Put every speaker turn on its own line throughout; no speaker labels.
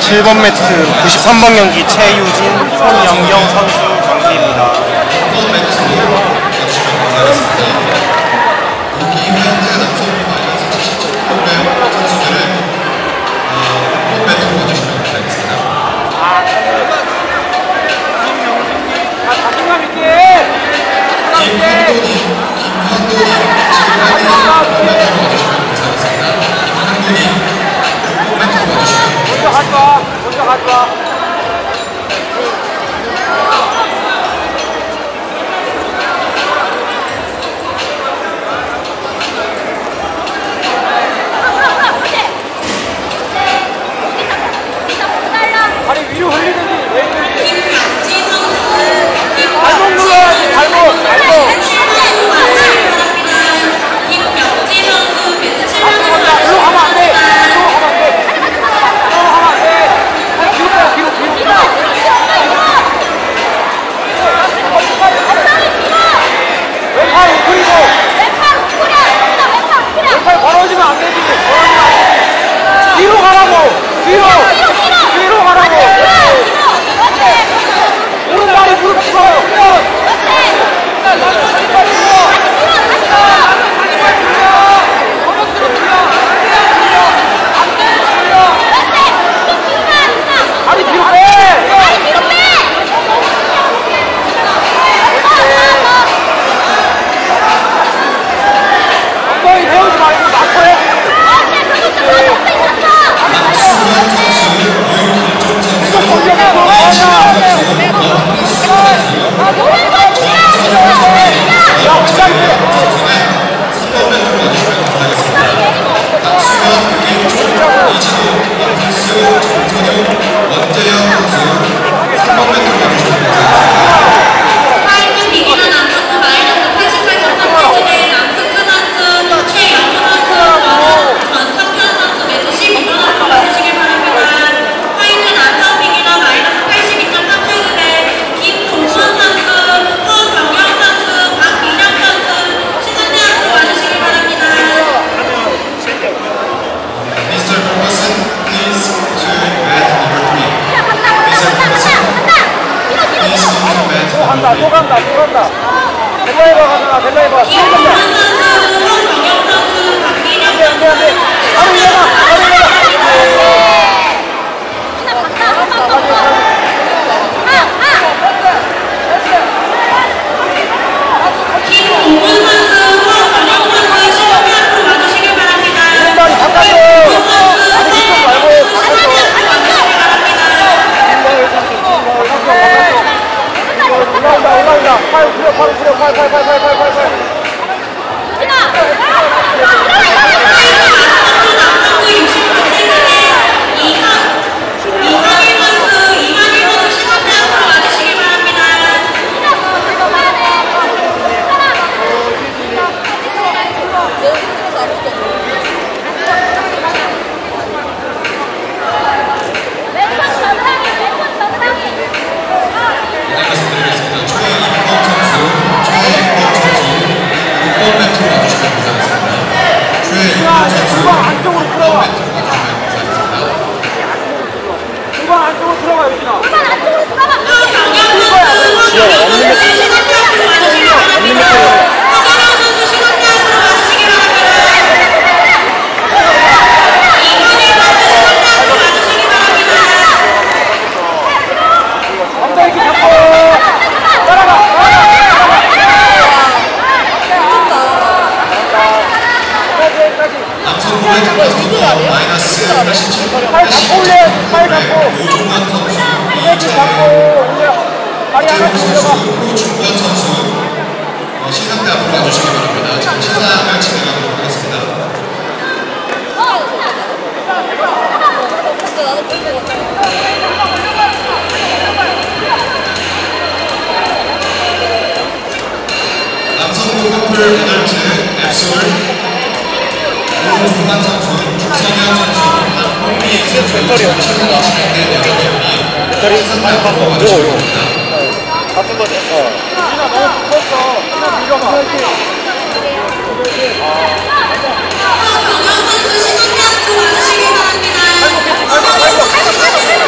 7번 매트 93번 경기 최유진, 손영경 선수 경기입니다.
먼저 가져와. 다리 위로 흘리는지 왜 흘리는지. 발목 눌러야지, 발목. 일로 가면 안 돼. 왼팔 우클이고 왼팔 걸어지면 안 되지. 뒤로 가라고. 뒤로 가라고. 오른발이 무릎 치고. 다리 뒤로 빼. 엉덩이 세우지 말고 낙서 해. 또 간다. 델라이버 가잖아, 델라이버. 안 돼. 바로 일어나. 올라온다. 팔 부려. 중간 안쪽으로 들어가. 중간 안쪽으로 들어가, 유진아. 엉덩이 잡고 따라가.
남성 무대 등반선수 마이너스 87kg
팔 잡고 올려. 팔 잡고.
오종관 선수
잡고 올려. 다리 하나씩 올려봐.
오종관 선수 시상대 앞으로 와주시기 바랍니다. 지금 시상을 진행하도록 하겠습니다. 남성 무릎을 메달즈 앱솔 오종관 선수, 김성현 선수, 한국민 선수 진행된 여러 경기 시상대 앞으로 와주시기 바랍니다.
같은 거죠?
유진아 너무 부끄럽어. 유진아 밀어봐.
경영 선수 시상대 앞으로 와주시기 바랍니다.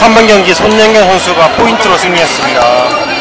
3번 경기 손영경 선수가 포인트로 승리했습니다.